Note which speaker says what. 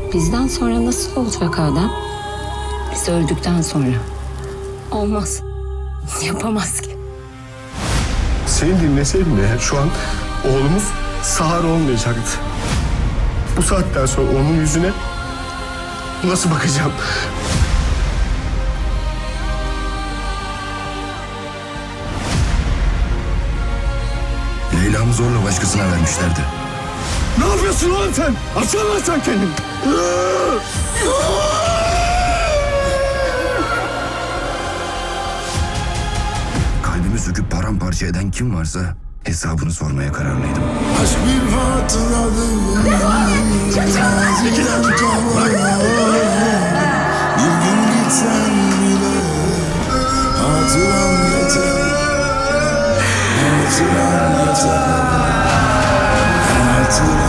Speaker 1: Bizden sonra nasıl olacak Adem? Biz öldükten sonra. Olmaz. Yapamaz ki.
Speaker 2: Seni dinleseydim eğer şu an oğlumuz sağır olmayacaktı. Bu saatten sonra onun yüzüne nasıl bakacağım?
Speaker 3: Leyla'mı zorla başkasına vermişlerdi.
Speaker 2: Ne yapıyorsun lan sen? Açsana lan sen kendini.
Speaker 3: Kalbimi söküp paramparça eden kim varsa hesabını sormaya kararlıydım.
Speaker 4: Aşk bir hatıradır. Bir gün gitsen bile hatıran yeter. Hatıran yeter. Hatıran